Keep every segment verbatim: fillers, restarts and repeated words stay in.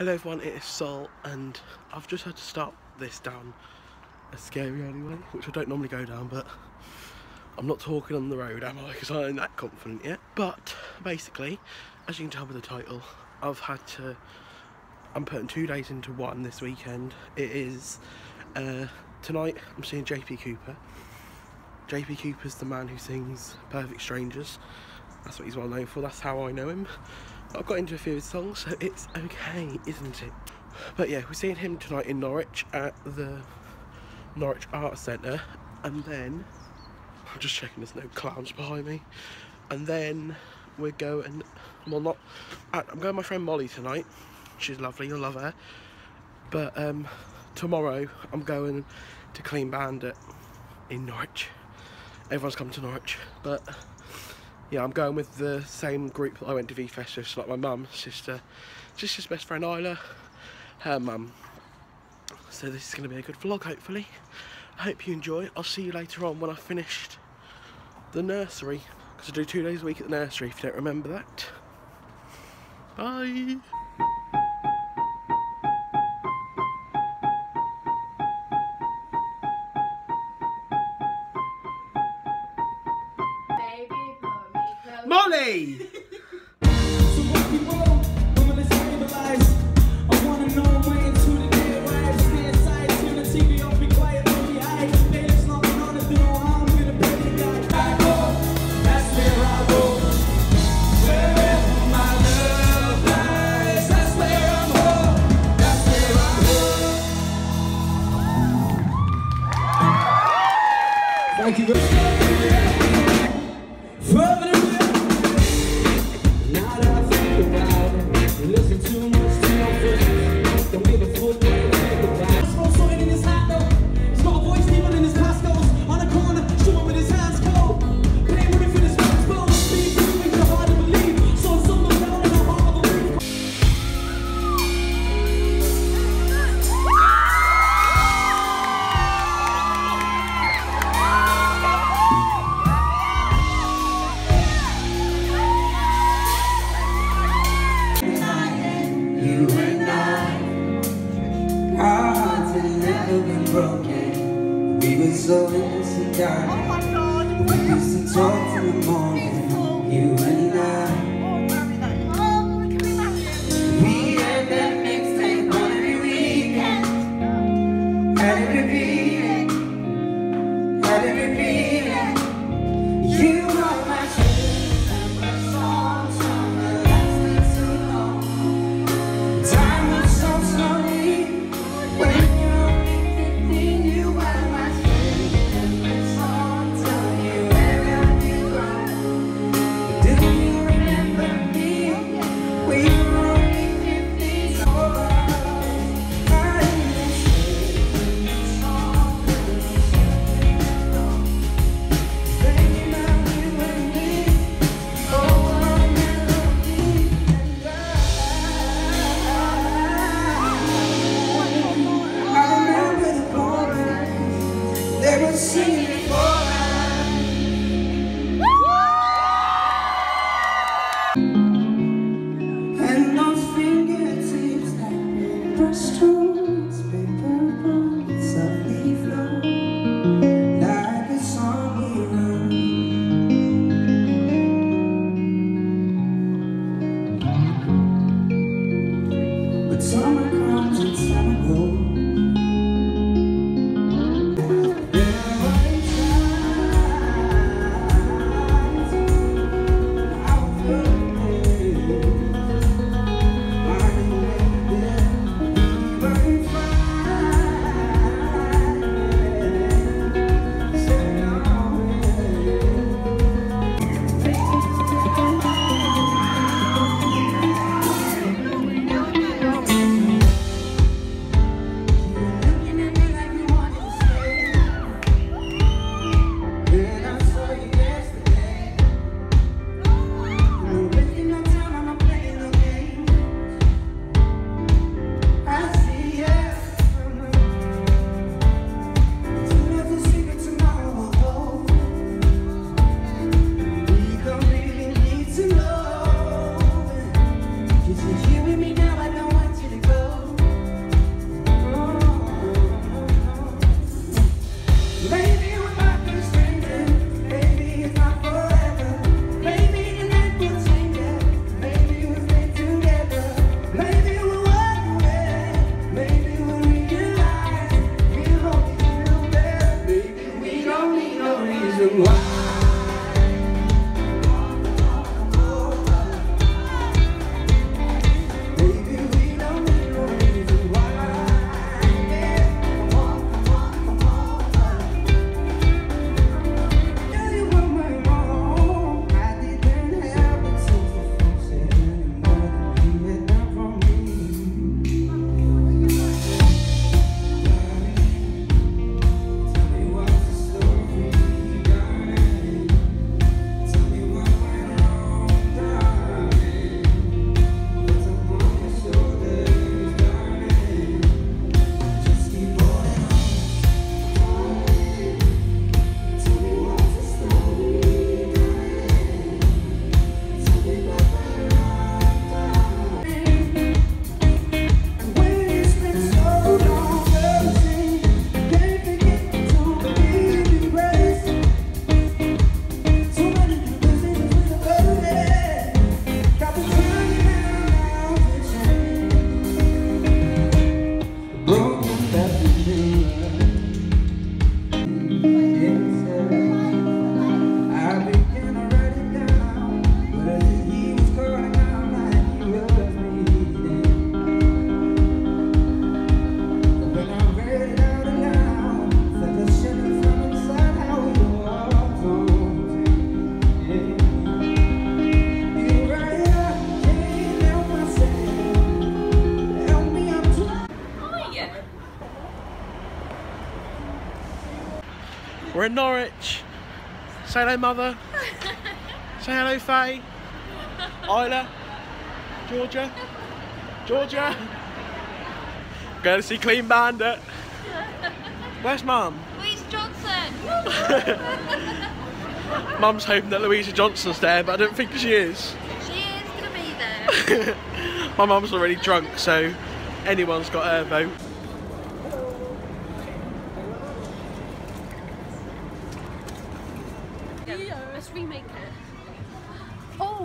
Hello everyone, it is Sol, and I've just had to start this down a scary alleyway, which I don't normally go down, but I'm not talking on the road, am I? Because I ain't that confident yet. But basically, as you can tell by the title, I've had to, I'm putting two days into one this weekend. It is, uh, tonight I'm seeing J P Cooper. J P Cooper's the man who sings Perfect Strangers. That's what he's well known for, that's how I know him. I've got into a few of his songs, so it's okay, isn't it? But yeah, we're seeing him tonight in Norwich at the Norwich Arts Centre, and then I'm just checking there's no clowns behind me. And then we're going, well not, I'm going with my friend Molly tonight. She's lovely, you'll love her. But um, tomorrow I'm going to Clean Bandit in Norwich. Everyone's come to Norwich, but yeah, I'm going with the same group that I went to V Fest with, so like my mum, sister, sister's best friend Isla, her mum. So this is going to be a good vlog, hopefully. I hope you enjoy. I'll see you later on when I've finished the nursery, because I do two days a week at the nursery, if you don't remember that. Bye! Molly! Thank you very much. Now that I think about it, listen too much to your friends. Don't give a fuck what you think about it. Smoke something in his hat though. He's got a voice even in his Pascals. On the corner, shooting with his hands cold. Playing with it for his hands cold. Speed through makes it hard to believe. So someone down in the heart of a week. Broken. We were so innocent, darling. Oh my God. We used to talk in the morning, you and I. We had that mixtape on every weekend. Had it repeated, had it repeated. You are my shit and my songs never lasted too long. Time was so slowly when We're in Norwich. Say hello, mother. Say hello, Faye. Isla. Georgia. Georgia. Going to see Clean Bandit. Where's Mum? Louise Johnson. Mum's hoping that Louisa Johnson's there, but I don't think she is. She is going to be there. My mum's already drunk, so anyone's got her vote. Let's remake it. Oh.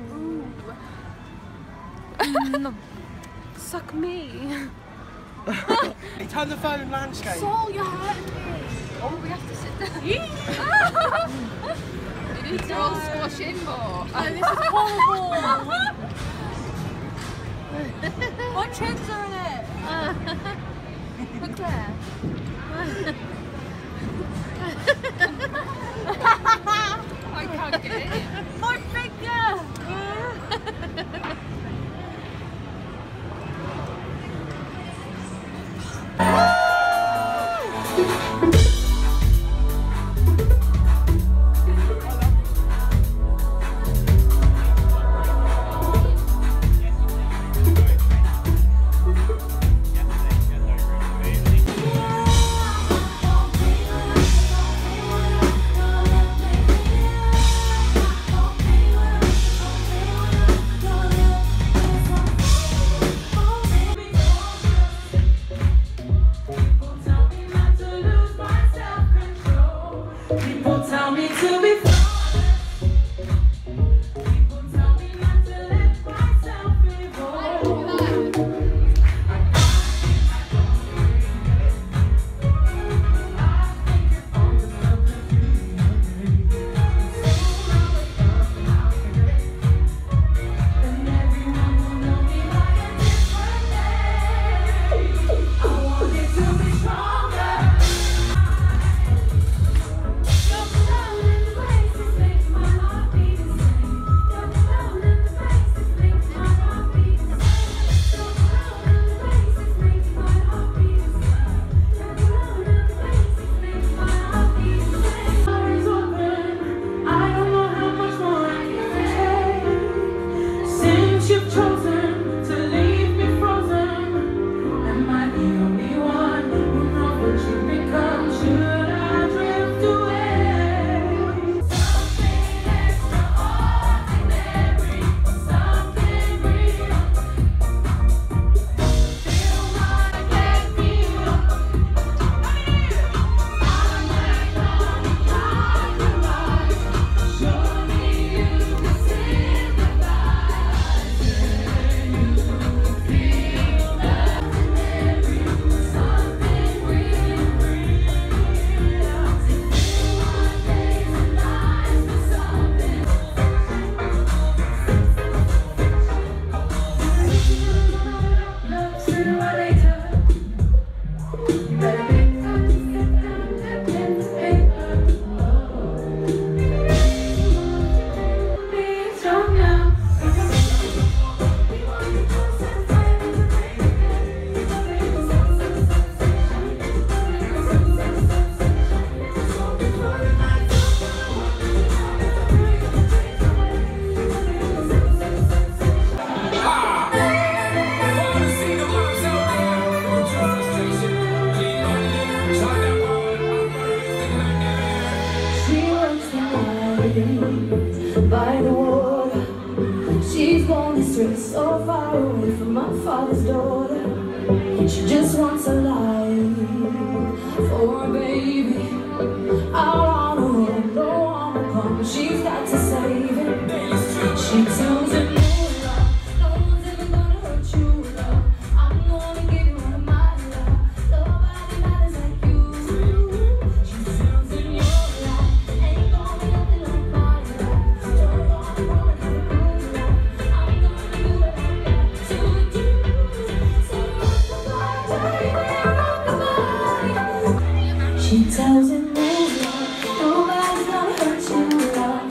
Mm. Suck me. Hey, turn the phone landscape. So you hurt me. Oh, we have to sit down. You need to all squash in more. Oh, this is horrible. What chins are in it? Look there. I can't get it. My finger! by the water. She's born distressed, so far away from my father's daughter. She just wants a life for a baby. Out on her own, no one will come, but she's got to save it. She tells him, no one's ever gonna hurt you, love. I'm gonna give you all of my love. Nobody matters like you. She tells him your life ain't gonna be nothing like my life. You're gonna grow and have a good life. I'm gonna do what I got to do. So rock the body, rock the body. She tells him nobody's gonna hurt you, love.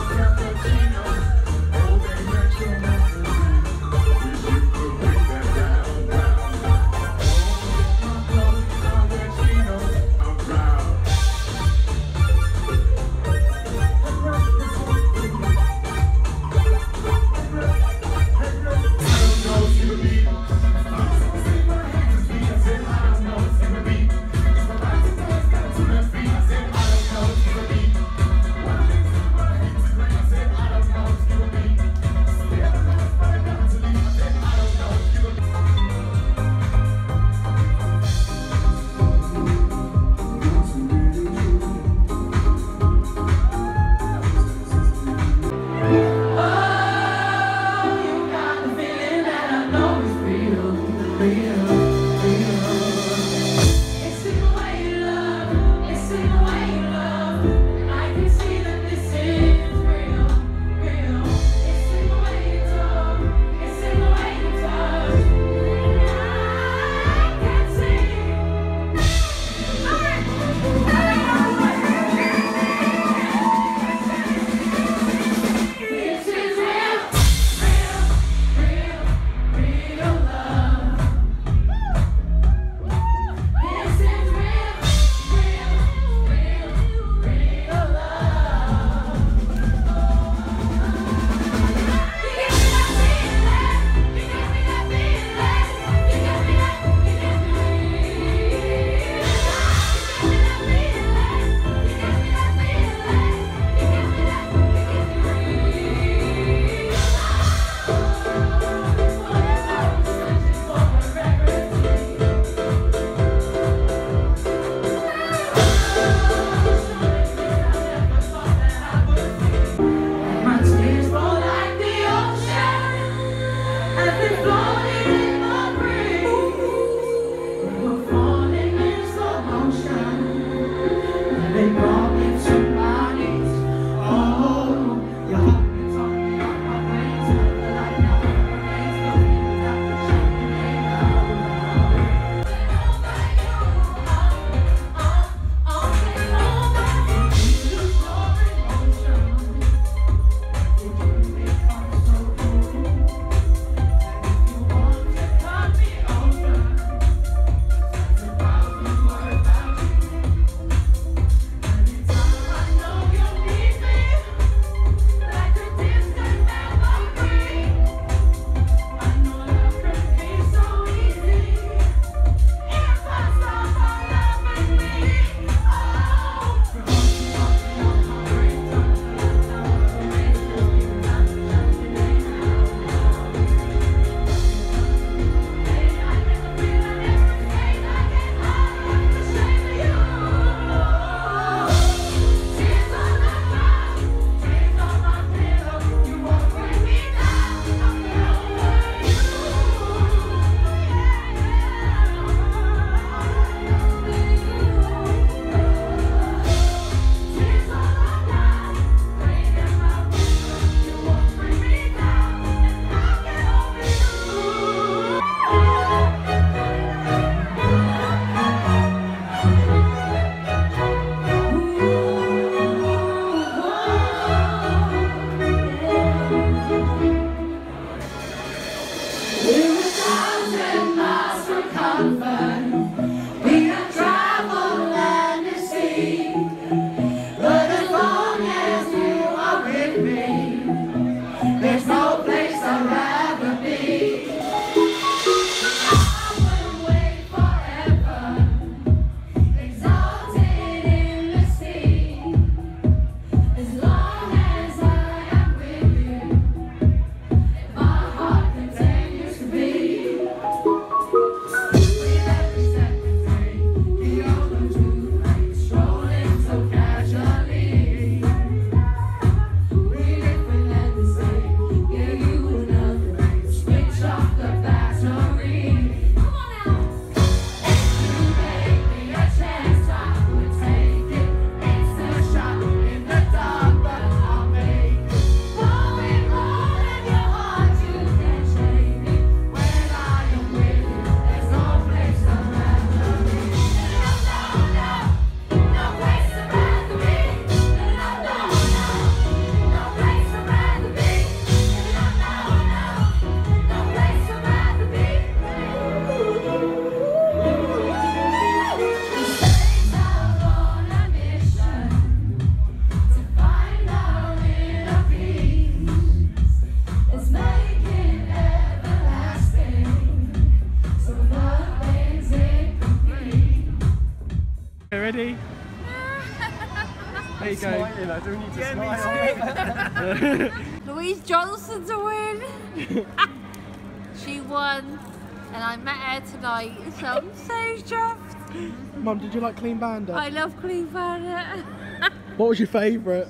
ready? There you go. Smiling, I don't need to smile. Louise Johnson's a win. She won, and I met her tonight, so I'm so chuffed. Mum, did you like Clean Bandit? I love Clean Bandit. What was your favourite?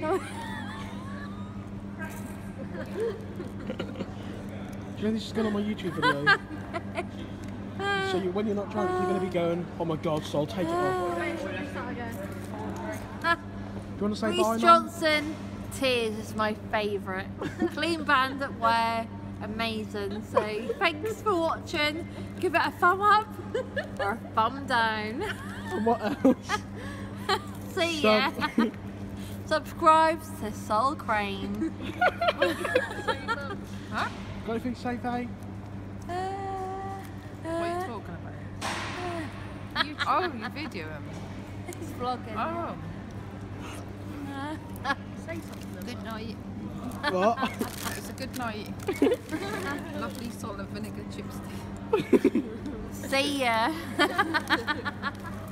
Do you know this is going on my YouTube video? So you, when you're not drunk, you're going to be going, oh my god, Sol, take it off. Do you want to say bye, Reece Mum? Johnson, Tears is my favourite. Clean Bandit wear, amazing. So thanks for watching. Give it a thumb up or a thumb down. And what else? See ya. Subscribe to SolCrane. Huh? Got anything to say, Faye? Uh, What are you talking about? You, oh, you video him. He's vlogging. Oh. Say something. Good night. What? It was a good night. Lovely salt and vinegar chipstick. See ya.